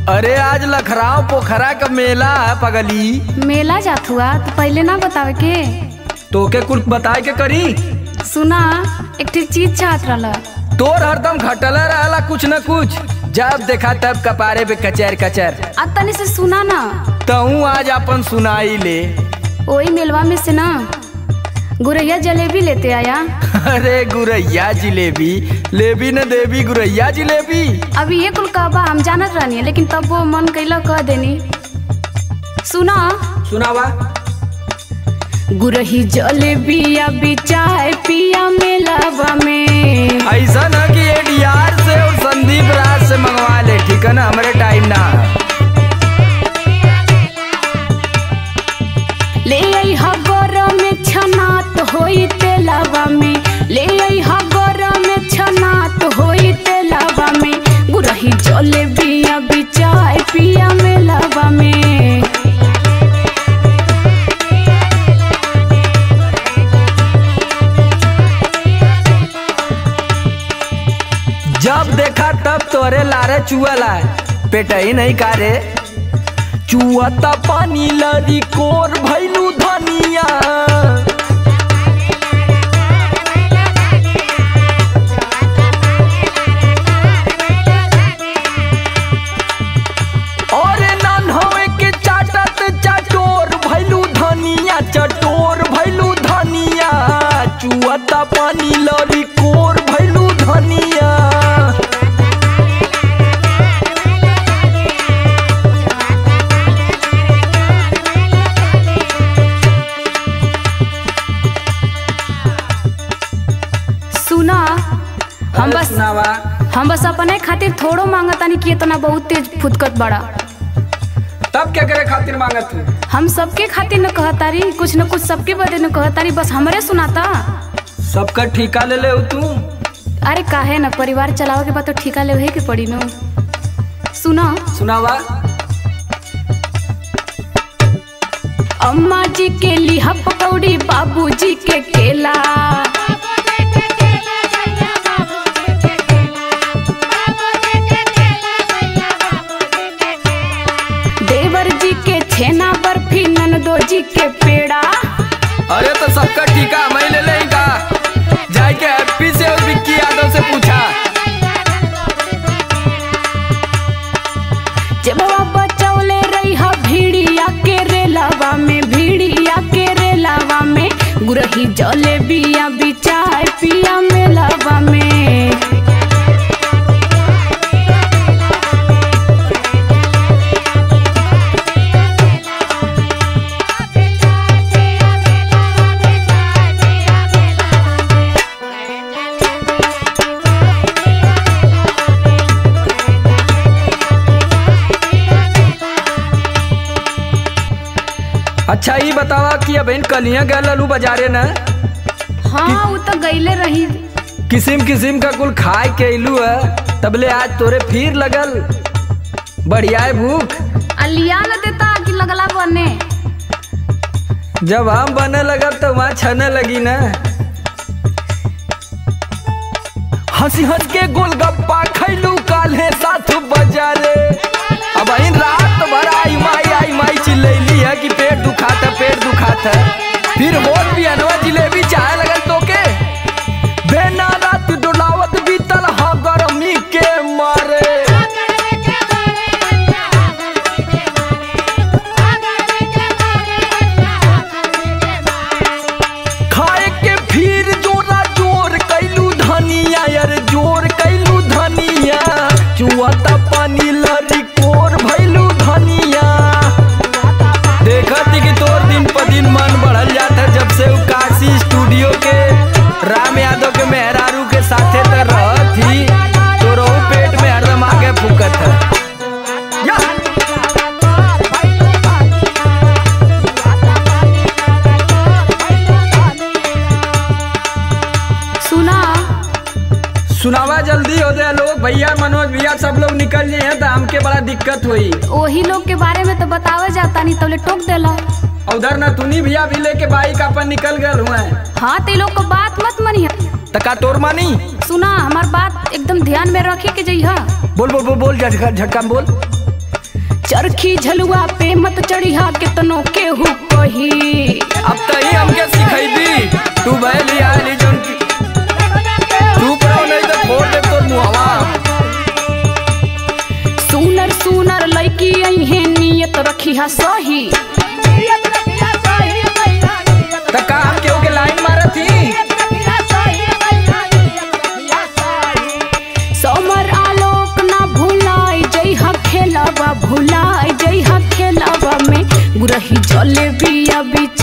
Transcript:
अरे आज लखराव पोखरा का मेला है पगली। मेला जात हुआ तो पहले ना बतावे के। तोके कुछ बताए के करी। सुना एक चीज चाहत रहा। तोर हरदम घटला रहला कुछ न कुछ, जब देखा तब कपारे पे कचर कचर। अब तनी से सुना ना। तू आज अपन सुनाई ले। वही मेलवा में से ना गुरैया जलेबी लेते आया। अरे गुरैया जिलेबी लेबी न देवी, गुरैया जिलेबी। अभी ये कुल कहबा हम जानत रहनी है, लेकिन तब वो मन कैला कह देनी। सुना सुनावा। गुरही जलेबी अभी चाय पिया मेलावा में। ऐसा न कि एडीआर से और संदीप राज से मंगवा ले, ठीक है ना, हमारे टाइम ना। ले आई गरम में छनात होई तेलावा में। ले आई गरम में छनात होई तेलावा में। गुरही जलेबी अभी चाय पिया मेलावा में। जब देखा तब तोरे लारे चुअला, पेट ही नहीं कारे। चुअता पानी लरी कोर भैलू धनिया। और नन होवे के चाटत चटोर भैलू धनिया, चटोर भैलू धनिया। चुअता पानी लरी कोर भैलू धनिया। हम बस अपने खातिर थोड़ो मांगतानी कि इतना बहुत तेज फुदकत बड़ा। तब क्या करे खातिर मांगत हूँ? हम सबके खातिर न कहतारी, कुछ न कुछ सबके बदे न कहतारी, बस हमरे सुनाता। सबका ठिका ले ले तू। अरे काहे न, परिवार चलावे के बाद तो ठिका ले के पड़ी न। सुना सुनावा। अम्मा जी के लिहा पकौड़ी, बाबू जी के केला। छेना बर्फी ननदो जी के पेड़ा। अरे तो सबका टीका मैं ले लेगा। जाके हैप्पी से और विक्की यादव से पूछा। जब बचौले रही हा भीड़िया के रेलावा में। भीड़िया के रेलावा में गुरही जलेबिया भी चाय पिया मेलावा में। अच्छा ये बतावा कि अब इन कलियां गए ललू बाजारे न। हाँ वो तो गईले रही। किसिम किसिम का कुल खाए के इलू है, तबले आज तोरे फिर लगल बढ़िया है भूख। अलिया न देता कि लगला बने। जब हम बने लगा तो वहाँ छने लगी न। हंसी हंस के गोलगप्पा खैलू काले साथ बाजारे। अब इन रात भर आई माई चिल्लैली है कि पेट दुखाता पेट दुखाता। फिर होल भी अनवा जिलेबी चाहे लगल तो के। बेना रात डोलावत बीतल हा गरमी के मारे। खाए के फिर जोरा जोर कैलू धनिया, यार जोर कैलू धनिया। चुआता पानी लरी कोर भैलू धनिया। देखा थी कि तोर दिन पर दिन मन बढ़ल जाता जब से काशी स्टूडियो के राम यादव के मेहरारू के साथे तो रहत ही। तोरो पेट में हरदम आगे फूकत है। सुनावा जल्दी हो जाए लोग, भैया मनोज भैया सब लोग निकल जाए तो हमके बड़ा दिक्कत हुई। वही लोग के बारे में तो बतावा जाता नहीं, तो टोक देला। उधर न तुनी भैया भी लेके बाइक अपन निकल गए हुए। हाँ ते लोग को बात मत मनी। तका तोर मानी। सुना हमार बात एकदम ध्यान में रखे के जइहा। बोल बोल बोल बोल झटका में बोल। चरखी झलुआ पे मत चढ़िया कितनो केहू कही। अब तही हमके सिखैबी तू बैली आली जौन की चुप रहो नहीं तो फोड़ दे तोर मुहवा। सुनर सुनर लड़की अइहे नियत रखिया सही। त का हम केहू के लाइन मारत ही। समर आलोक ना भुलाई जइहा खेलवा, भुलाई जइहा खेलवा में गुरही जलेबिया बिच